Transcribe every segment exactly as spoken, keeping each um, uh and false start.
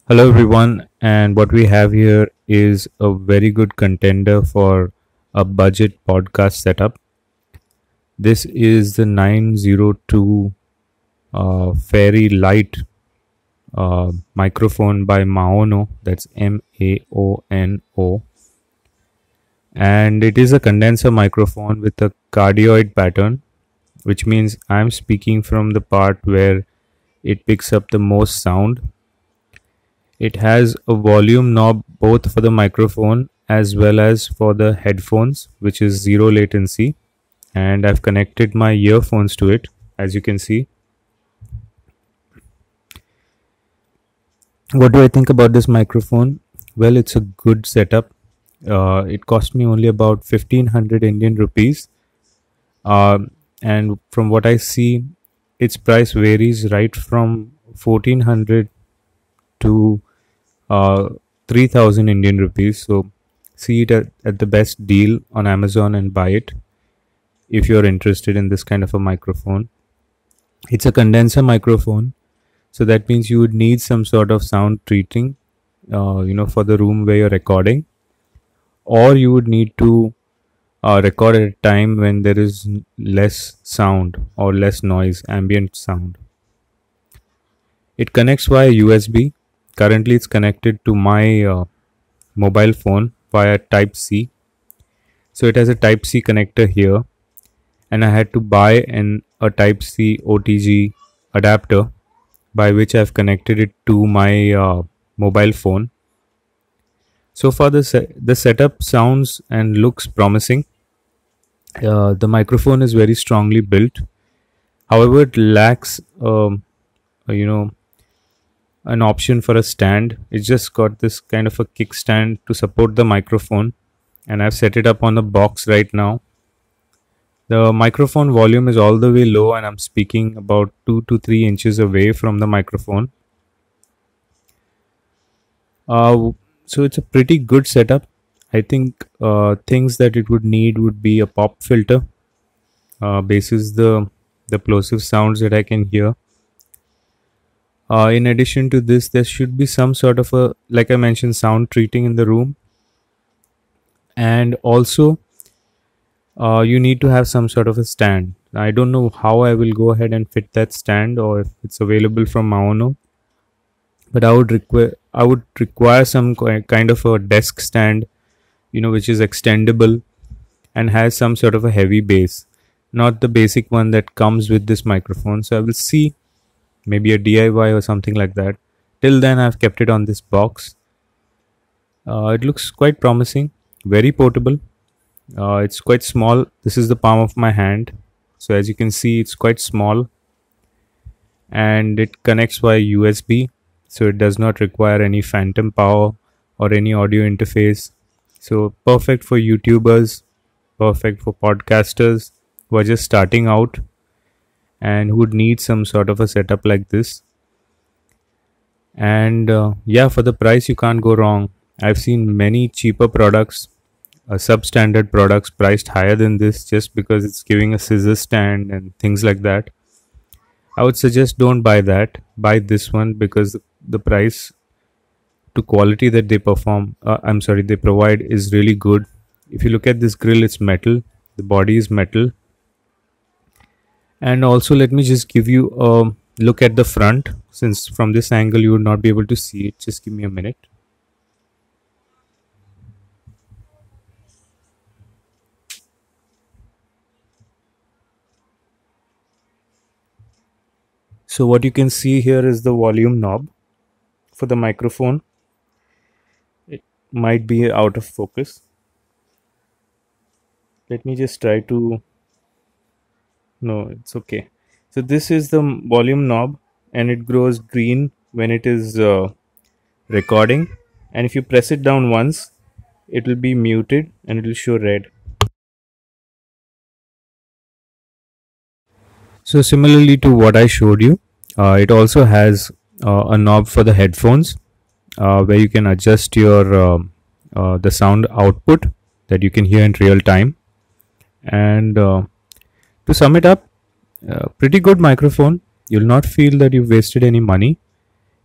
Hello everyone, and what we have here is a very good contender for a budget podcast setup. This is the nine oh two uh, Fairy Lite uh, microphone by Maono. That's M A O N O, and it is a condenser microphone with a cardioid pattern, which means I'm speaking from the part where it picks up the most sound. It has a volume knob both for the microphone as well as for the headphones, which is zero latency. And I've connected my earphones to it, as you can see. What do I think about this microphone? Well, it's a good setup. Uh, it cost me only about fifteen hundred Indian rupees. Uh, and from what I see, its price varies right from fourteen hundred to uh, three thousand Indian rupees. So see it at, at the best deal on Amazon and buy it if you're interested in this kind of a microphone. It's a condenser microphone, so that means you would need some sort of sound treating, uh, you know, for the room where you're recording, or you would need to uh, record at a time when there is less sound or less noise, ambient sound. It connects via U S B. Currently, it's connected to my uh, mobile phone via Type C. So it has a Type C connector here, and I had to buy an a Type C O T G adapter by which I've connected it to my uh, mobile phone. So far, the se- the setup sounds and looks promising. Uh, the microphone is very strongly built. However, it lacks, um, uh, you know, an option for a stand. It's just got this kind of a kickstand to support the microphone, and I've set it up on the box right now. The microphone volume is all the way low, and I'm speaking about two to three inches away from the microphone. Uh, so it's a pretty good setup. I think uh, things that it would need would be a pop filter, uh, basis the the plosive sounds that I can hear. Uh, in addition to this, there should be some sort of a, like I mentioned, sound treating in the room, and also uh, you need to have some sort of a stand. I don't know how I will go ahead and fit that stand, or if it's available from Maono, but I would require I would require some kind of a desk stand, you know, which is extendable and has some sort of a heavy base, not the basic one that comes with this microphone. So I will see maybe a D I Y or something like that. Till then, I've kept it on this box. Uh, it looks quite promising, very portable. Uh, it's quite small. This is the palm of my hand. So as you can see, it's quite small, and it connects via U S B. So it does not require any phantom power or any audio interface. So perfect for YouTubers, perfect for podcasters who are just starting out and who would need some sort of a setup like this. And uh, yeah, for the price, you can't go wrong. I've seen many cheaper products, uh, substandard products priced higher than this just because it's giving a scissor stand and things like that. I would suggest don't buy that. Buy this one because the price to quality that they perform, uh, I'm sorry, they provide is really good. If you look at this grill, it's metal. The body is metal. And also, let me just give you a look at the front, since from this angle you would not be able to see it. Just give me a minute. So what you can see here is the volume knob for the microphone. It might be out of focus. Let me just try to, no, it's okay. So this is the volume knob, and it grows green when it is uh, recording, and if you press it down once, it will be muted and it will show red. So similarly to what I showed you, uh, it also has uh, a knob for the headphones, uh, where you can adjust your uh, uh, the sound output that you can hear in real time. And uh, to sum it up, uh, pretty good microphone. You'll not feel that you've wasted any money.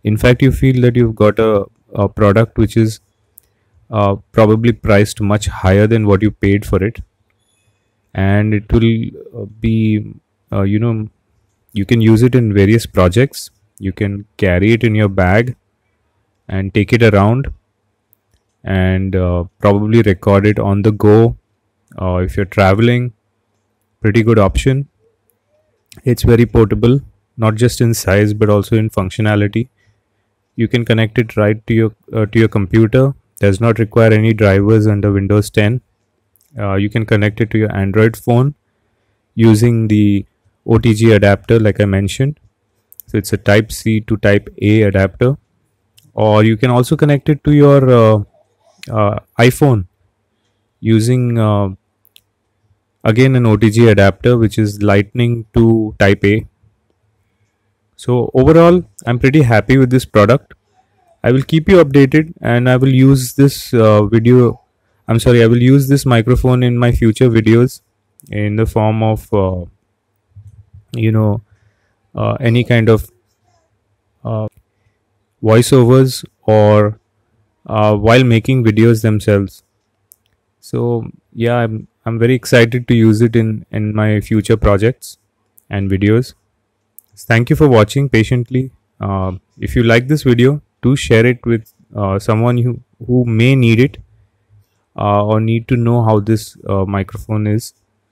In fact, you feel that you've got a, a product which is uh, probably priced much higher than what you paid for it, and it will uh, be uh, you know you can use it in various projects. You can carry it in your bag and take it around, and uh, probably record it on the go uh, if you're traveling. Pretty good option. It's very portable, not just in size but also in functionality. You can connect it right to your uh, to your computer. Does not require any drivers under Windows ten. Uh, you can connect it to your Android phone using the O T G adapter like I mentioned. So it's a type C to type A adapter. Or you can also connect it to your uh, uh, iPhone using uh, again an O T G adapter, which is lightning to type A. So overall, I'm pretty happy with this product. I will keep you updated, and I will use this uh, video I'm sorry I will use this microphone in my future videos in the form of uh, you know uh, any kind of uh, voiceovers, or uh, while making videos themselves. So yeah, I'm, I'm very excited to use it in in my future projects and videos. Thank you for watching patiently. Uh, if you like this video, do share it with uh, someone who, who may need it uh, or need to know how this uh, microphone is.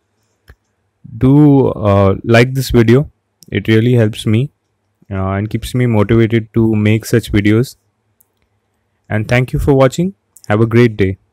Do uh, like this video. It really helps me uh, and keeps me motivated to make such videos. And thank you for watching. Have a great day.